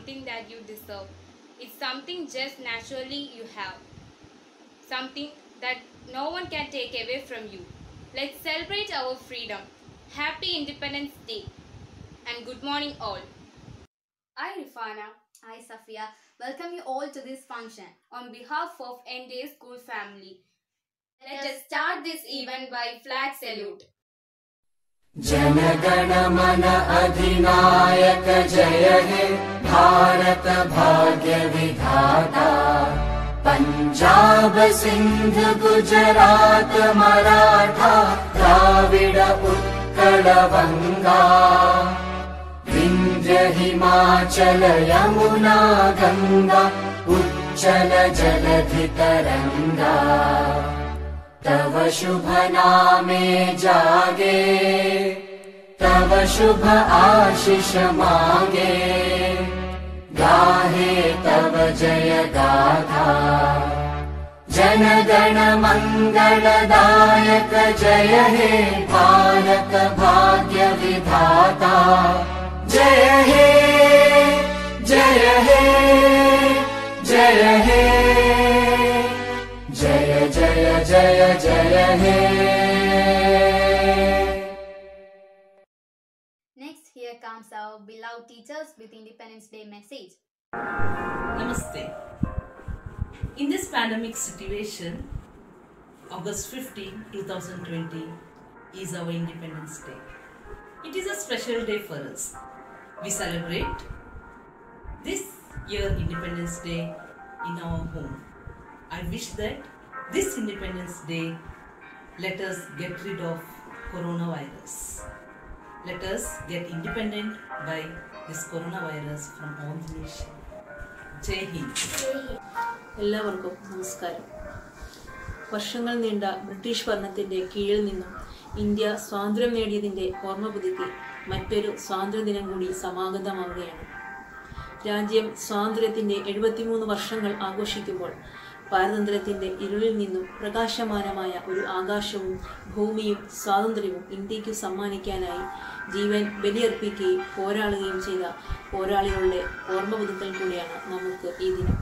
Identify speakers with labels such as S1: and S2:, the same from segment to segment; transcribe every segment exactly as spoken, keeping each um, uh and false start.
S1: something that you deserve. It's something just naturally you have. Something that no one can take away from you. Let's celebrate our freedom. Happy Independence Day and good morning all.
S2: I, Rifana.
S3: I, Safia, welcome you all to this function.
S1: On behalf of N D A School family, let us start this event by flag salute.
S4: जनगण मन अधिनायक जय हे भारत भाग्य विधाता पंजाब सिंध गुजरात मराठा द्राविड उत्कल गंगा विंध्य हिमाचल यमुना गंगा उच्चल जलधि तरंगा तव शुभ नामे जागे तव शुभ आशीष मांगे गाहे तव जय गाथा जनगण मंगलदायक जय हे भारत भाग्य विधाता जय हे जय हे जय हे जय जय जय जय हे.
S3: Next, here comes our beloved teachers with Independence Day message.
S5: Namaste. In this pandemic situation, August fifteenth, twenty twenty is our Independence Day. It is a special day for us. We celebrate this year Independence Day in our home. I wish that this Independence Day, let us get rid of coronavirus. Let us get independent by this coronavirus from all the nation. Jai Hind.
S6: എല്ലാവർക്കും നമസ്കാരം. വർഷങ്ങൾ നീണ്ട British ഭരണത്തിൻ്റെ കീഴിൽ നിന്നും India സ്വാതന്ത്ര്യം നേടിയതിൻ്റെ ഓർമ്മ പുതുക്കി മറ്റൊരു സ്വാതന്ത്ര്യദിനം കൂടി സമാഗതമാവുകയാണ്. രാജ്യം സ്വാതന്ത്ര്യത്തിൻ്റെ എഴുപത്തിമൂന്ന് വർഷങ്ങൾ ആഘോഷിക്കുമ്പോൾ പാരതന്ത്ര്യത്തിൻ്റെ ഇരുളിൽ നിന്നും പ്രകാശമാനമായ ഒരു ആകാശവും ഭൂമിയും സ്വാതന്ത്ര്യവും ഇന്ത്യക്ക് സമ്മാനിക്കാനായി ജീവൻ ബലിയർപ്പിക്കുകയും പോരാടുകയും ചെയ്ത പോരാളികളുടെ ഓർമ്മ പുതുക്കൽ കൂടിയാണ് നമുക്ക് ഈ ദിനം.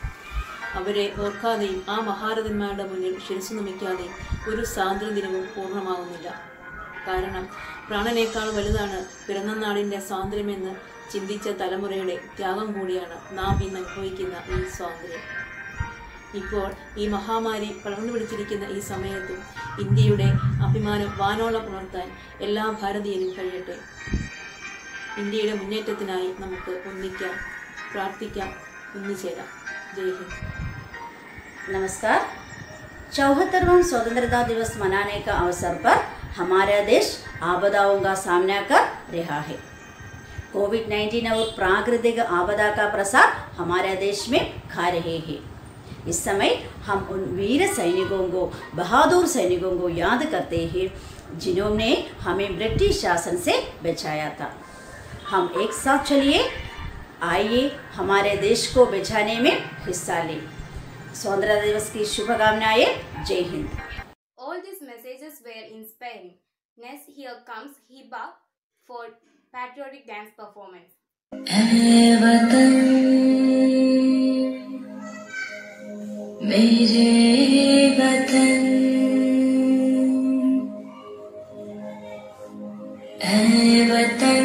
S6: അവരെ ഓർക്കാതെയും ആ മഹാരഥന്മാരുടെ മുന്നിൽ ശിരസ്സു നമിക്കാതെയും ഒരു സ്വാതന്ത്ര്യദിനവും പൂർണ്ണമാകുന്നില്ല. കാരണം പ്രാണനേക്കാൾ വലുതാണ് പിറന്ന നാടിൻ്റെ സ്വാതന്ത്ര്യമെന്ന് ചിന്തിച്ച തലമുറയുടെ ത്യാഗം കൂടിയാണ് നാം ഇന്ന് അനുഭവിക്കുന്ന ഈ സ്വാതന്ത്ര്യം. ഇപ്പോൾ ഈ മഹാമാരി പടർന്നു പിടിച്ചിരിക്കുന്ന ഈ സമയത്തും ഇന്ത്യയുടെ അഭിമാനം വാനോളം ഉണർത്താൻ എല്ലാ ഭാരതീയരും കഴിയട്ടെ. ഇന്ത്യയുടെ മുന്നേറ്റത്തിനായി നമുക്ക് ഒന്നിക്കാം, പ്രാർത്ഥിക്കാം, ഒന്നുചേരാം. जय हिंद.
S7: नमस्कार. चौहत्तरवां स्वतंत्रता दिवस मनाने का अवसर पर हमारा देश आपदाओं का सामना कर रहा है. कोविड नाइन्टीन और प्राकृतिक आपदा का प्रसार हमारे देश में खा रहे हैं. इस समय हम उन वीर सैनिकों को, बहादुर सैनिकों को याद करते हैं जिन्होंने हमें ब्रिटिश शासन से बचाया था. हम एक साथ चलिए, आइए हमारे देश को बचाने में हिस्सा लें. स्वतंत्रता दिवस की शुभकामनाएं. जय Hind.
S1: All these messages were inspiring. Next, here comes Hiba for patriotic dance performance.
S4: ऐ वतन मेरे वतन ऐ वतन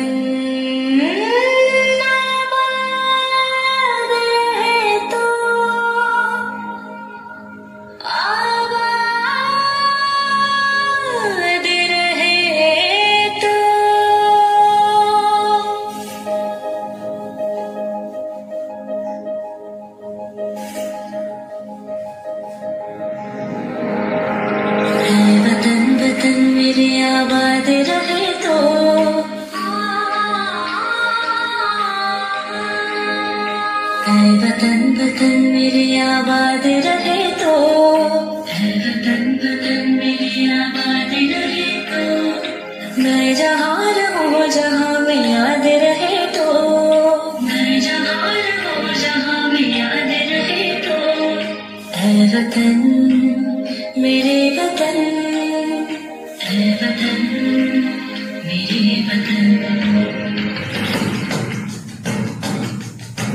S4: वतन वतन मेरी आबाद रहे तो, वतन वतन मेरी आबाद रहे तो, मैं जहाँ रहूँ जहाँ में याद रहे तो, मैं जहाँ रहूँ जहाँ में याद रहे तो, ऐ वतन मेरे वतन, ऐ वतन मेरे वतन.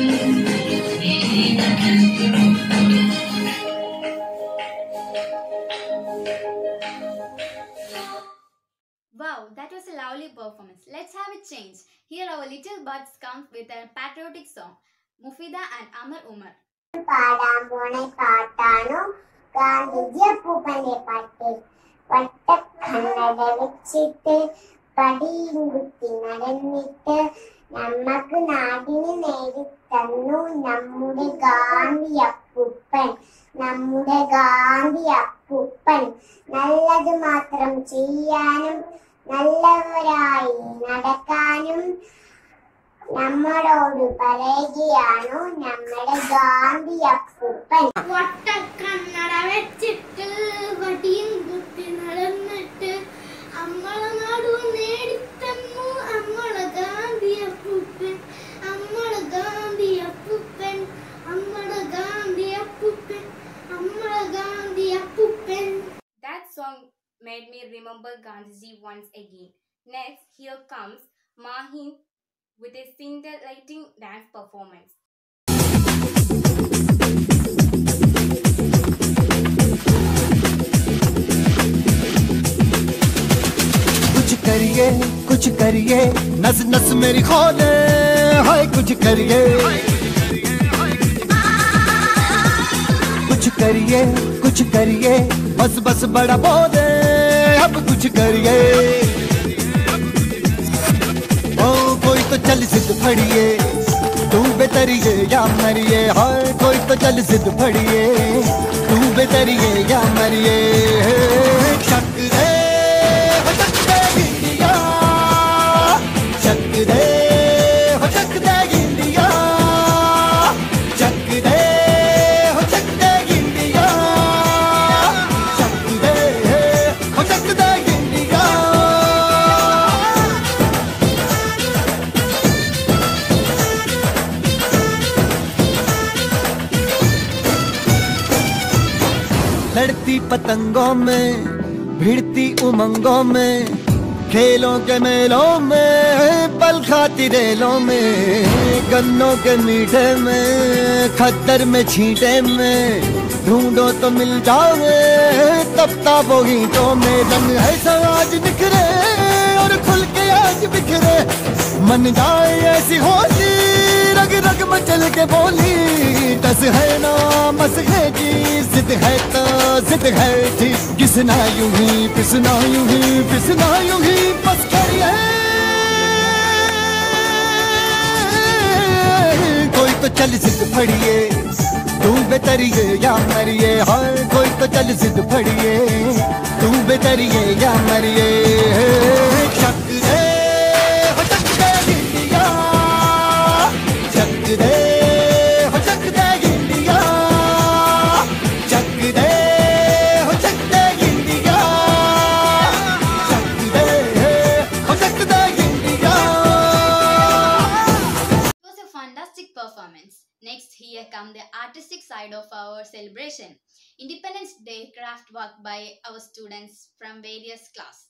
S3: Wow, that was a lovely performance. Let's have a change. Here our little buds comes with a patriotic song. Mufida and Amar Umar.
S8: പാടാൻ പോണ പാട്ടാണോ ഗാന്ധിജി അപ്പൂപ്പന്റെ പാട്ട്. വട്ടക്കണ്ണട വെച്ചിട്ട് പടിയും കുത്തി നടന്നിട്ട് നമ്മക്ക് നാടിന് നേടിത്തന്നു നമ്മുടെ ഗാന്ധി അപ്പൂപ്പൻ. നമ്മുടെ ഗാന്ധി അപ്പൂപ്പൻ നല്ലത് മാത്രം ചെയ്യാനും നല്ലവരായി നടക്കാനും നമ്മളോട് പറയുകയാണോ നമ്മുടെ ഗാന്ധി അപ്പൂപ്പൻ.
S9: വട്ടക്കണ്ണട വെച്ചിട്ട് വടിയും കുത്തി നടന്നിട്ട് നമ്മളെ നാടു നേടിത്തന്നു നമ്മളെ ഗാന്ധി അപ്പൂപ്പൻ. നമ്മളെ ഗാന്ധി അപ്പൂപ്പൻ നമ്മളെ ഗാന്ധി അപ്പൂപ്പൻ നമ്മളെ ഗാന്ധി അപ്പൂപ്പൻ.
S1: That song made me remember Gandhiji once again. Next, here comes Mahin with a scintillating dance performance.
S10: कुछ करिए कुछ करिए नस नस मेरी खोले हाय कुछ करिए कुछ करिए कुछ करिए बस बस बड़ा बोले अब कुछ करिए ओ कोई तो चल जिद फड़िए तू बेतरिए या मरिए हाय कोई तो चल जिद फड़िए तू बेतरिए या मरिए शक दे हो शक दे इंडिया शक दे हो शक दे इंडिया शक दे हो शक दे इंडिया शक दे हो शक दे इंडिया. लड़ती पतंगों में भिड़ती उमंगों में खेलों के मेलों में पल खाती रेलों में गन्नों के मीठे में खद्दर में छींटे में ढूंढो तो मिल जाओगे तब ताबो गीतों में रंग है आज निखरे और खुल के आज बिखरे मन जाए ऐसी होली रग रग मचल के बोली दस है ना मस है जी जिद है तो जिद है जी किसना यूं ही पिसना यूं ही पिसना यूं ही बस करिए कोई तो चल जिद फड़िए तू बेतरिए या मरिए हाय कोई तो चल जिद फड़िए तू बेतरिए या मरिए शक दे हो शक दे इंडिया शक दे हो शक दे इंडिया शक दे हो शक दे इंडिया शक दे हो शक दे India.
S3: It was a fantastic performance. Next, here come the artistic side of our celebration. Independence Day craft work by our students from various classes.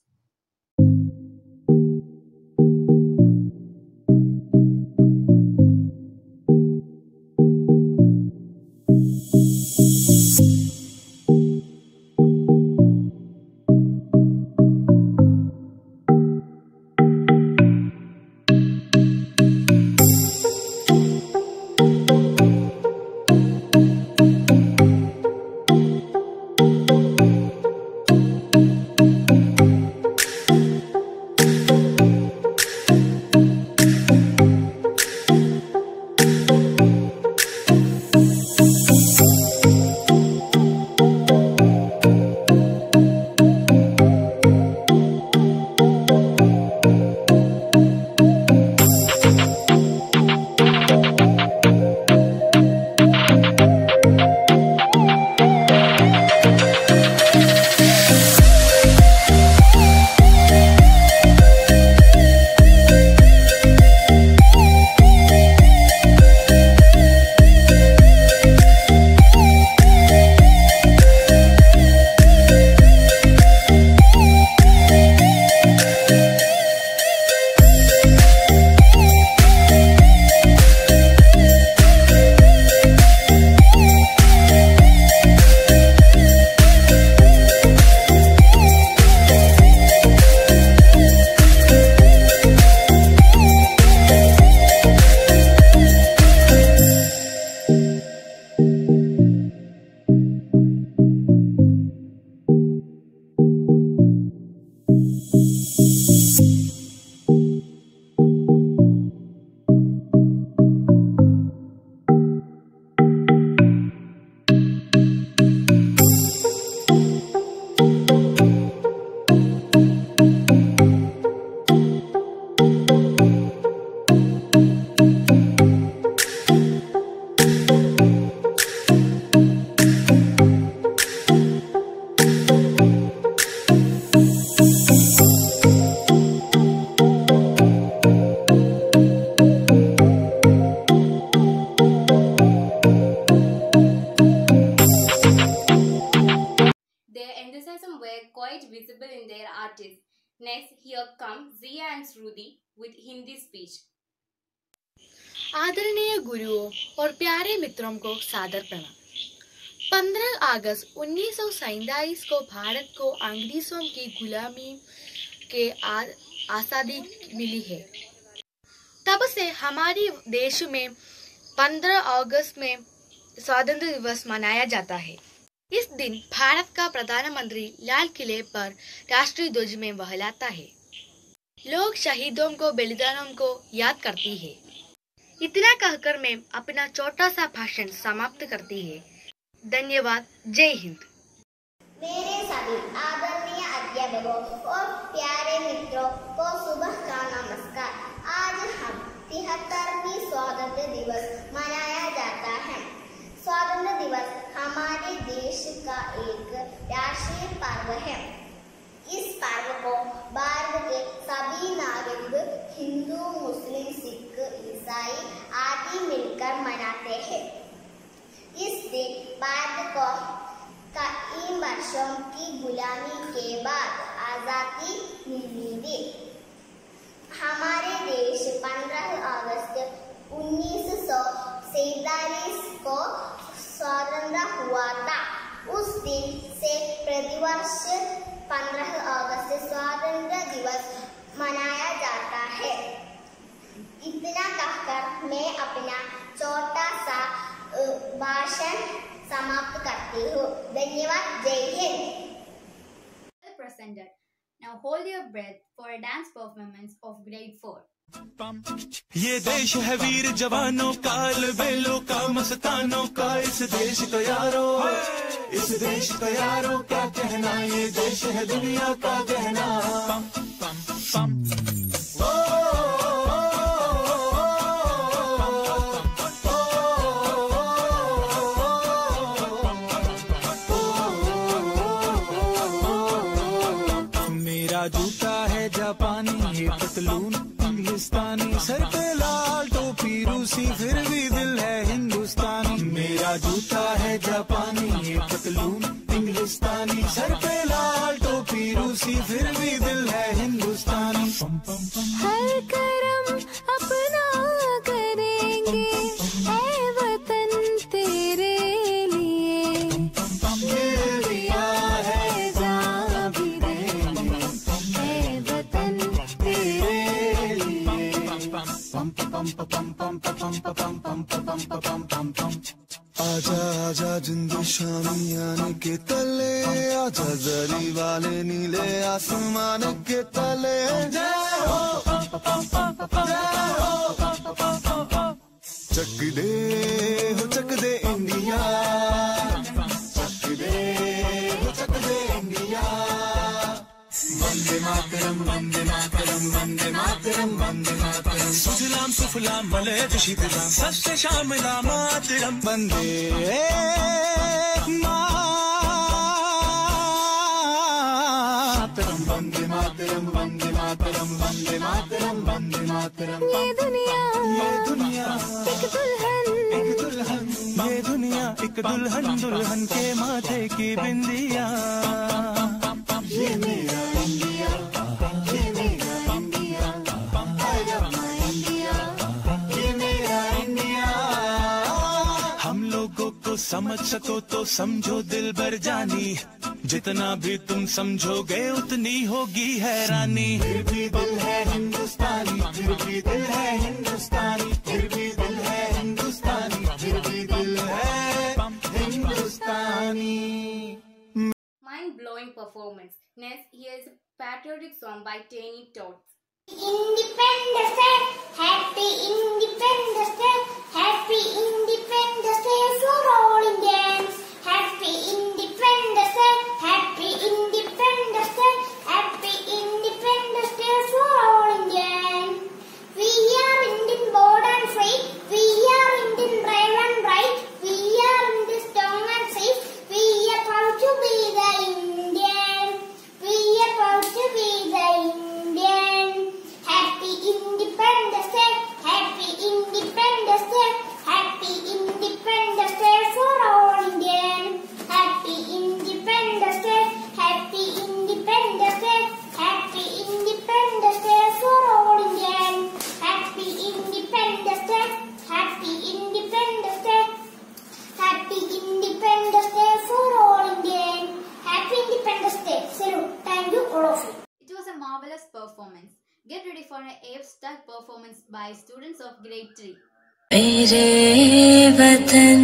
S1: Next, here come Zia and Shruti with Hindi speech.
S11: आदरणीय गुरुओं और प्यारे मित्रों को सादर प्रणाम। पंद्रह अगस्त उन्नीस सौ सैंतालीस को भारत को अंग्रेजों की गुलामी के आज़ादी मिली है। तब से हमारे देश में पंद्रह अगस्त में स्वतंत्रता दिवस मनाया जाता है। इस दिन भारत का प्रधानमंत्री लाल किले पर राष्ट्रीय ध्वज में लहराता है। लोग शहीदों को बलिदानों को याद करती है। इतना कहकर मैं अपना छोटा सा भाषण समाप्त करती है। धन्यवाद। जय हिंद।
S8: मेरे सभी आदरणीय अध्यापकों और प्यारे मित्रों को सुबह का नमस्कार। आज हम तिहत्तरवीं स्वतंत्रता दिवस मनाया जाता है। स्वतंत्रता दिवस हमारे देश का एक राष्ट्रीय पर्व है। इस पर्व को भारत के सभी नागरिक हिंदू, मुस्लिम, सिख, ईसाई आदि मिलकर मनाते हैं। इस दिन भारत को कई वर्षों की गुलामी के बाद आजादी मिली थी। हमारे देश पंद्रह अगस्त उन्नीस सौ सैतालीस को स्वतंत्र हुआ था। उस दिन से प्रतिवर्ष पंद्रह अगस्त स्वतंत्रता दिवस मनाया जाता है। इतना कहकर मैं अपना छोटा सा भाषण समाप्त करती हूँ। धन्यवाद। जय Hind.
S3: Presented. Now hold your breath for a dance performance of grade four.
S10: ये देश है वीर जवानों का, बेलों का, मस्तानों का। इस देश का यारो, इस देश का यारो क्या कहना। ये देश है दुनिया का गहना। पम पम पम मेरा जूता है जापानी, ये पतलून इंग्लिस्तानी। सर पे लाल टोपी रूसी, फिर भी दिल है हिंदुस्तानी। मेरा जूता है जापानी, ये पतलून इंग्लिस्तानी। सर पे लाल टोपी रूसी, फिर भी दिल है हिंदुस्तानी। पम पम पम
S9: हर करम अपना करेंगे ऐ वतन तेरे लिए।
S10: दिल दिया है जान भी देंगे ऐ वतन तेरे लिए। पम पम पम पम पम पम पम पम पम पम पम पम। आजा आजा जिंदू शामियाने के तले, आजा जरी वाले नीले आसमान के तले। जय हो जय हो। चक दे हो चक दे इंडिया, चक दे हो चक दे इंडिया। वंदे मातरम वंदे मातरम वंदे मातरम वंदे मातरम। सुजलाम सुफलाम मलयज शीतलाम, सस्य श्यामलाम मातरम। वंदे मातरम वंदे मातरम वंदे मातरम वंदे मातरम वंदे मातरम।
S9: ये दुनिया,
S10: ये दुनिया
S9: एक दुल्हन,
S10: एक दुल्हन। ये दुनिया एक दुल्हन, दुल्हन के माथे की बिंदिया। ये मेरा इंडिया, ये मेरा India. I love my India, ये मेरा इंडिया। हम लोगों को समझ सको तो समझो दिल भर जानी, जितना भी तुम समझोगे उतनी होगी हैरानी। फिर भी दिल है हिंदुस्तानी, फिर भी दिल है हिंदुस्तानी, फिर भी दिल है हिंदुस्तानी, फिर भी दिल है हिंदुस्तानी।
S1: Mind-blowing performance. Next, here is a patriotic song by Tiny Tots.
S8: Independence Day, Happy Independence Day, Happy Independence Day for all Indians. Happy Independence Day, Happy Independence Day, Happy Independence Day for all Indians. We are Indian born and free, we are Indian brave and bright, we are Indian strong and safe, we are proud to be the Indian, we are proud to be the Indian. Happy Independence Day, Happy Independence Day
S3: by students of grade three.
S4: मेरे वतन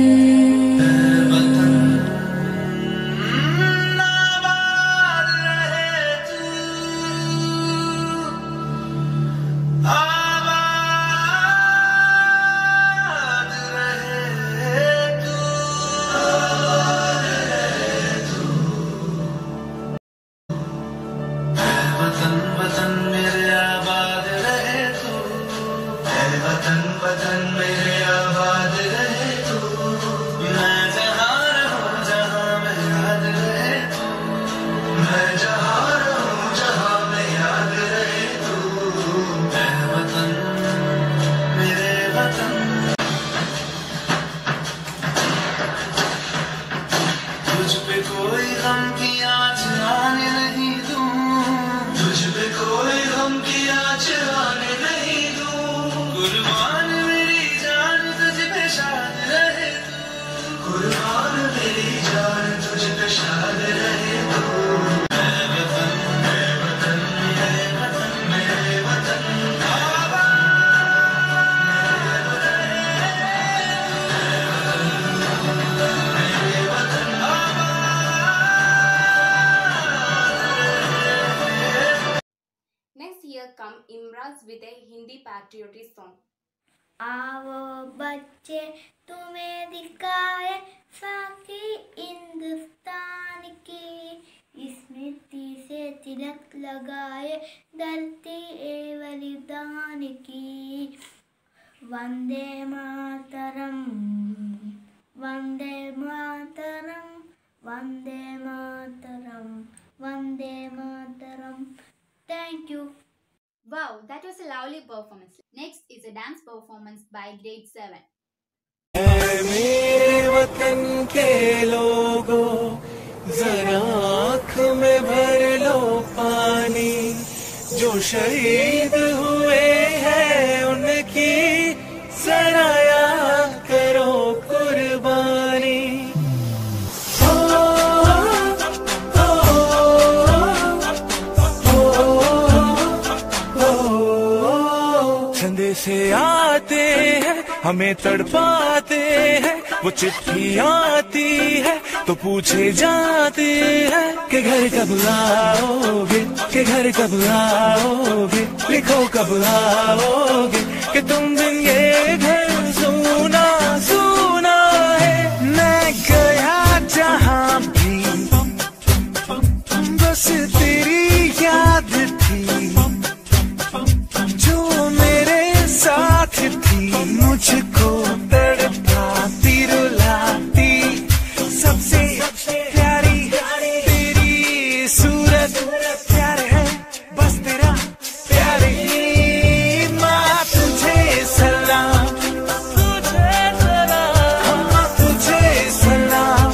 S1: come Imraz with a Hindi patriotic song.
S8: आओ बच्चे तुम्हें दिखाए साथी हिंदुस्तान की, इस मिट्टी से तिलक लगाए धरती ए बलिदान की। Vande Mataram Vande Mataram Vande Mataram Vande Mataram. Thank you.
S3: Wow, that was a lovely performance. Next is a dance performance by grade seven.
S12: मेरे वतन के लोगों जरा आँख में भर लो पानी, जो शहीद हुए हैं उनकी जरा याद करो कुर्बानी। से आते हैं हमें तड़पाते हैं, वो चिट्ठी आती है तो पूछे जाते हैं कि घर कब आओगे, कि घर कब आओगे, लिखो कब आओगे, कि तुम दिन ये घर सुना सुना है। मैं गया जहाँ भी बस तेरी याद थी, जो मेरे साथ थी, मुझको तड़पाती रुलाती, सबसे प्यारी तेरी सूरत, प्यार है बस तेरा प्यार ही। माँ तुझे सलाम, तुझे सलाम, माँ तुझे सलाम।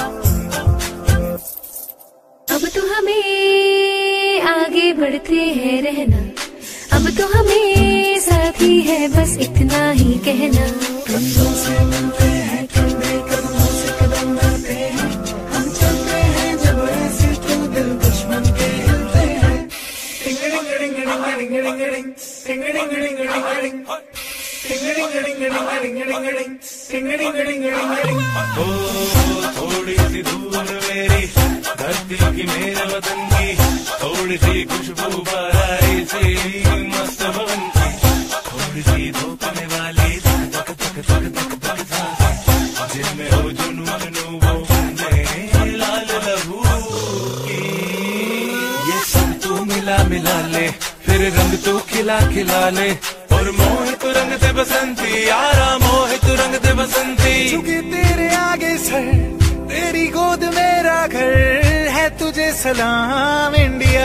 S9: अब तो हमें आगे बढ़ते हैं रहना, अब तो हमें साथी है बस इतना ही कहना।
S12: कंधों से मिलते हैं कंधे कदमों से कदम मिलते हैं, हम चलते हैं जब ऐसे तो दिल दुश्मन के हिलते हैं। टिंगड़िंग डिंग डिंग डिंग डिंग डिंग टिंगड़िंग डिंग डिंग डिंग टिंगड़िंग डिंग डिंग डिंग डिंग डिंग टिंगड़िंग डिंग डिंग डिंग। ओ थोड़ी सी दूर मेरी धरती की मेरे वतन की, थोड़ी सी खुशबू बराई सी मस्त भवन की, थोड़ी सी धोखने वाली धक धक धक धक धक धक, जिनमें हो जुनून वो बंदे लाल लहू की। ये सब तू मिला मिला ले, फिर रंग तू खिला खिला ले, और मोहित रंग ते बसंती यारा, मोहित रंग ते बसंती। झुके तेरे आगे सर, तेरी गोद मेरा घर है, तुझे सलाम इंडिया।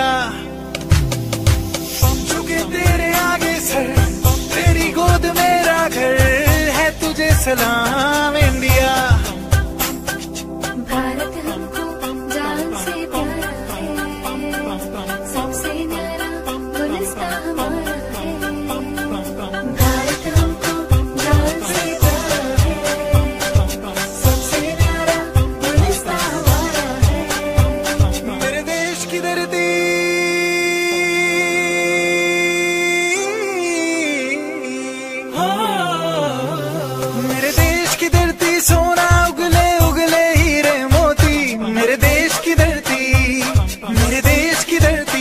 S12: झुके तेरे आगे सर, तेरी गोद मेरा घर है, तुझे सलाम इंडिया।
S9: भारत हमको जान से प्यारा है, सबसे न्यारा गुलिस्तां हमारा है। भारत हमको जान से प्यारा है, सबसे न्यारा गुलिस्तां हमारा है।
S12: मेरे देश की धरती मेरे देश की धरती सोना उगले उगले हीरे मोती, मेरे देश की धरती, मेरे देश की धरती।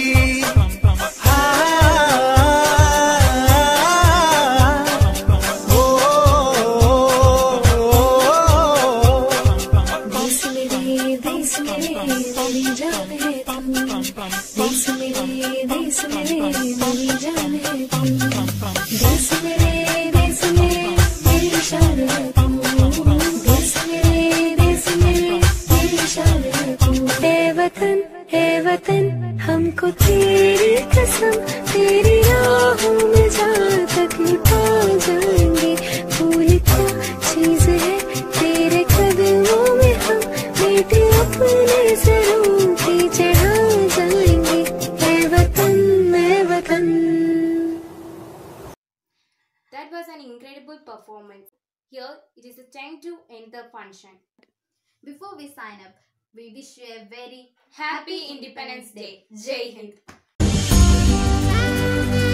S9: देश मेरे देश मेरे मेरी जान है तू, देश मेरे देश मेरे मेरी शान है तू, देश मेरे देश मेरे मेरी शान है तू। ए वतन ए वतन हमको तेरी कसम, तेरी राहों में जहाँ तक लुटा जाएंगे। फूल क्या चीज है तेरे कदमों में, हम बेटे अपने सरों की चढ़ा जाएंगे। ए वतन ए वतन।
S1: That was an incredible performance. Here it is a time to end the function.
S3: Before we sign up, we wish you a very
S1: Happy Independence Day. Jai Hind.